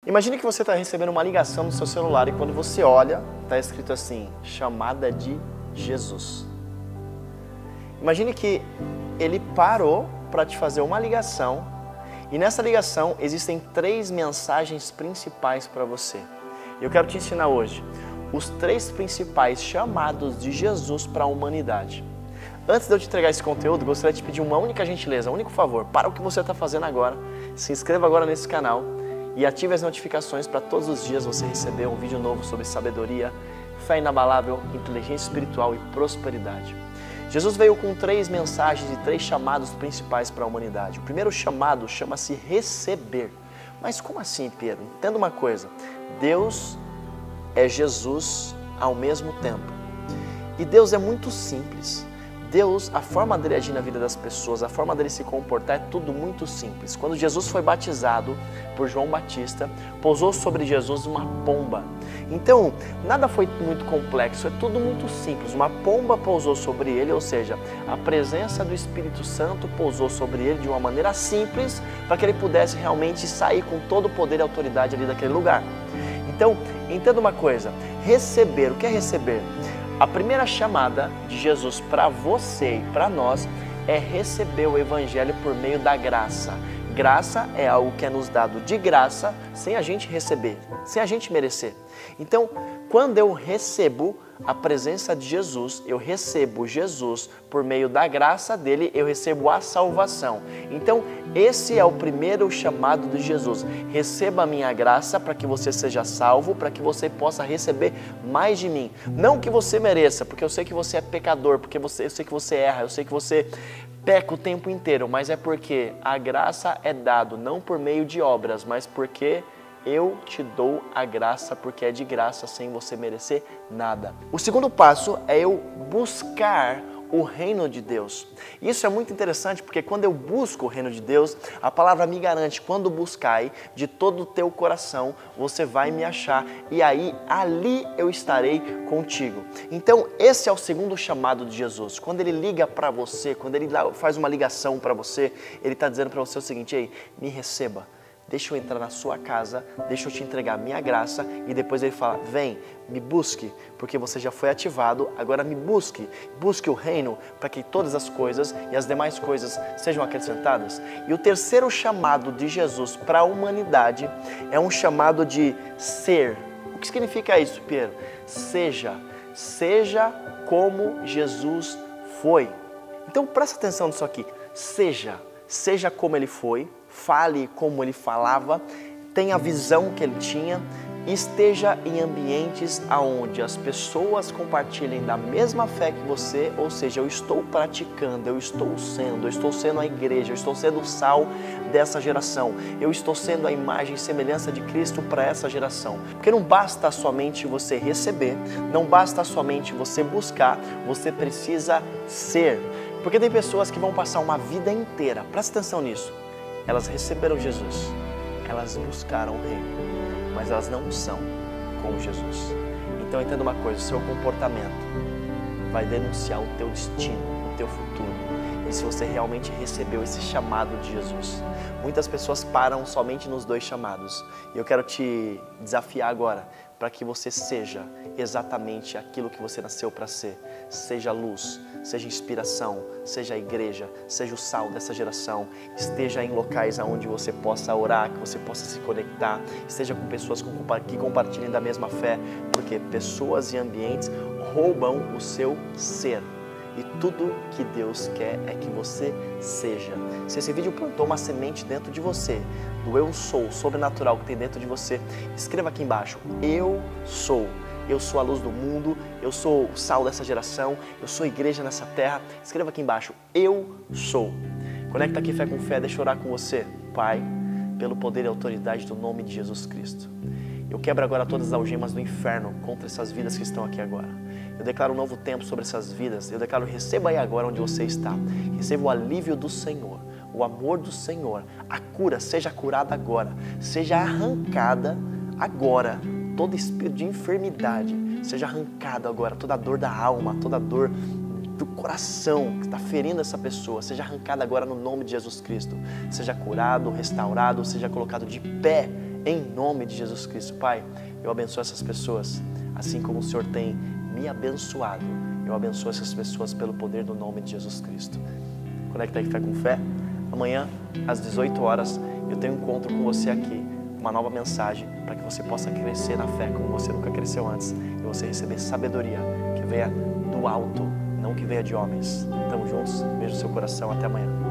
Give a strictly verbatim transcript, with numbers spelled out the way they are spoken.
Imagine que você está recebendo uma ligação no seu celular e quando você olha, está escrito assim, chamada de Jesus. Imagine que ele parou para te fazer uma ligação e nessa ligação existem três mensagens principais para você. Eu quero te ensinar hoje os três principais chamados de Jesus para a humanidade. Antes de eu te entregar esse conteúdo, gostaria de te pedir uma única gentileza, um único favor. Para o que você está fazendo agora, se inscreva agora nesse canal e ative as notificações para todos os dias você receber um vídeo novo sobre sabedoria, fé inabalável, inteligência espiritual e prosperidade. Jesus veio com três mensagens e três chamados principais para a humanidade. O primeiro chamado chama-se receber. Mas como assim, Pedro? Entenda uma coisa, Deus é Jesus ao mesmo tempo. E Deus é muito simples. Deus, a forma dele agir na vida das pessoas, a forma dele se comportar é tudo muito simples. Quando Jesus foi batizado por João Batista, pousou sobre Jesus uma pomba. Então, nada foi muito complexo, é tudo muito simples. Uma pomba pousou sobre ele, ou seja, a presença do Espírito Santo pousou sobre ele de uma maneira simples para que ele pudesse realmente sair com todo o poder e autoridade ali daquele lugar. Então, entenda uma coisa, receber, o que é receber? A primeira chamada de Jesus para você e para nós é receber o Evangelho por meio da graça. Graça é algo que é nos dado de graça, sem a gente receber, sem a gente merecer. Então, quando eu recebo a presença de Jesus, eu recebo Jesus por meio da graça dele, eu recebo a salvação. Então, esse é o primeiro chamado de Jesus. Receba a minha graça para que você seja salvo, para que você possa receber mais de mim. Não que você mereça, porque eu sei que você é pecador, porque você, eu sei que você erra, eu sei que você peca o tempo inteiro, mas é porque a graça é dado não por meio de obras, mas porque eu te dou a graça, porque é de graça, sem você merecer nada. O segundo passo é eu buscar o reino de Deus. Isso é muito interessante porque quando eu busco o reino de Deus, a palavra me garante, quando buscai de todo o teu coração, você vai me achar e aí ali eu estarei contigo. Então esse é o segundo chamado de Jesus. Quando ele liga para você, quando ele faz uma ligação para você, ele está dizendo para você o seguinte, ei, me receba. Deixa eu entrar na sua casa, deixa eu te entregar a minha graça e depois ele fala, vem, me busque, porque você já foi ativado, agora me busque, busque o reino para que todas as coisas e as demais coisas sejam acrescentadas. E o terceiro chamado de Jesus para a humanidade é um chamado de ser. O que significa isso, Pedro? Seja, seja como Jesus foi. Então presta atenção nisso aqui, seja, seja como ele foi, fale como ele falava, tenha a visão que ele tinha, esteja em ambientes onde as pessoas compartilhem da mesma fé que você, ou seja, eu estou praticando, eu estou sendo, eu estou sendo a igreja, eu estou sendo o sal dessa geração, eu estou sendo a imagem e semelhança de Cristo para essa geração. Porque não basta somente você receber, não basta somente você buscar, você precisa ser. Porque tem pessoas que vão passar uma vida inteira, presta atenção nisso, elas receberam Jesus, elas buscaram o reino, mas elas não são como Jesus. Então entenda uma coisa, o seu comportamento vai denunciar o teu destino, o teu futuro. E se você realmente recebeu esse chamado de Jesus. Muitas pessoas param somente nos dois chamados. E eu quero te desafiar agora para que você seja exatamente aquilo que você nasceu para ser. Seja luz, seja inspiração, seja a igreja, seja o sal dessa geração. Esteja em locais onde você possa orar, que você possa se conectar. Esteja com pessoas que compartilhem da mesma fé, porque pessoas e ambientes roubam o seu ser. E tudo que Deus quer é que você seja. Se esse vídeo plantou uma semente dentro de você, do eu sou, sobrenatural que tem dentro de você, escreva aqui embaixo, eu sou. Eu sou a luz do mundo, eu sou o sal dessa geração, eu sou igreja nessa terra. Escreva aqui embaixo, eu sou. Conecta aqui Fé com Fé, deixa eu orar com você. Pai, pelo poder e autoridade do nome de Jesus Cristo. Eu quebro agora todas as algemas do inferno contra essas vidas que estão aqui agora. Eu declaro um novo tempo sobre essas vidas. Eu declaro, receba aí agora onde você está. Receba o alívio do Senhor, o amor do Senhor. A cura, seja curada agora. Seja arrancada agora. Todo espírito de enfermidade, seja arrancado agora. Toda dor da alma, toda dor do coração que está ferindo essa pessoa, seja arrancada agora no nome de Jesus Cristo. Seja curado, restaurado, seja colocado de pé Em nome de Jesus Cristo, Pai, eu abençoo essas pessoas, assim como o Senhor tem me abençoado. Eu abençoo essas pessoas pelo poder do nome de Jesus Cristo. Conecta aí Fé com Fé. Amanhã, às dezoito horas, eu tenho um encontro com você aqui, uma nova mensagem para que você possa crescer na fé como você nunca cresceu antes e você receber sabedoria que venha do alto, não que venha de homens. Tamo juntos, beijo no seu coração, até amanhã.